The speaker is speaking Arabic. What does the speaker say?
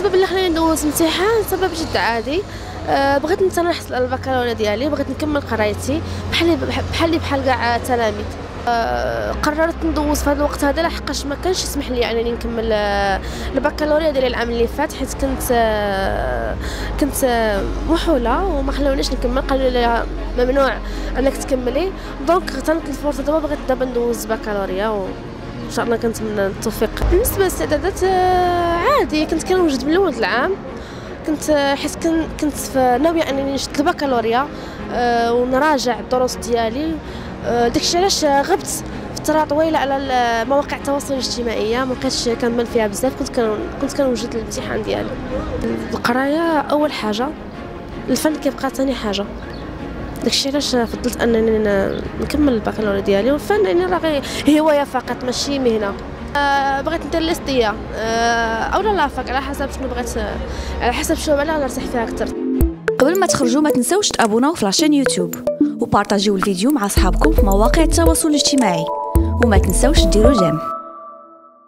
السبب اللي خلاني ندوز امتحان سبب جد عادي. بغيت نحصل على البكالوريا ديالي، بغيت نكمل قرايتي بحال كاع التلاميذ. قررت ندوز في هذا الوقت هذا لحقاش ما كانش يسمح لي انني نكمل البكالوريا ديالي العام اللي فات، حيت كنت محوله وما خلاونيش نكمل، قالوا لي ممنوع انك تكملي. دونك اغتنمت الفرصه دابا، بغيت دابا ندوز البكالوريا وان شاء الله كنتمنى التوفيق. بالنسبه للاستعدادات عادي، كنت كنوجد من اول العام، كنت ناويه انني نشد البكالوريا ونراجع الدروس ديالي. داكشي علاش غبت فتره طويله على مواقع التواصل الاجتماعي، ما بقيتش كنمل فيها بزاف. كنت كنوجد الامتحان ديالي. القرايه اول حاجه، الفن كيبقى ثاني حاجه. داكشي علاش فضلت انني نكمل البكالوريا ديالي. والفن يعني راه هوايه فقط ماشي مهنه. بغيت ندير ليستيه او لا فاك، على حسب شنو بغيت، على حسب الشغل اللي غنرتاح فيها اكثر. قبل ما تخرجوا ما تنسوش تابوناو في لاشين يوتيوب وبارطاجيو الفيديو مع اصحابكم في مواقع التواصل الاجتماعي، وما تنسوش ديروا جيم.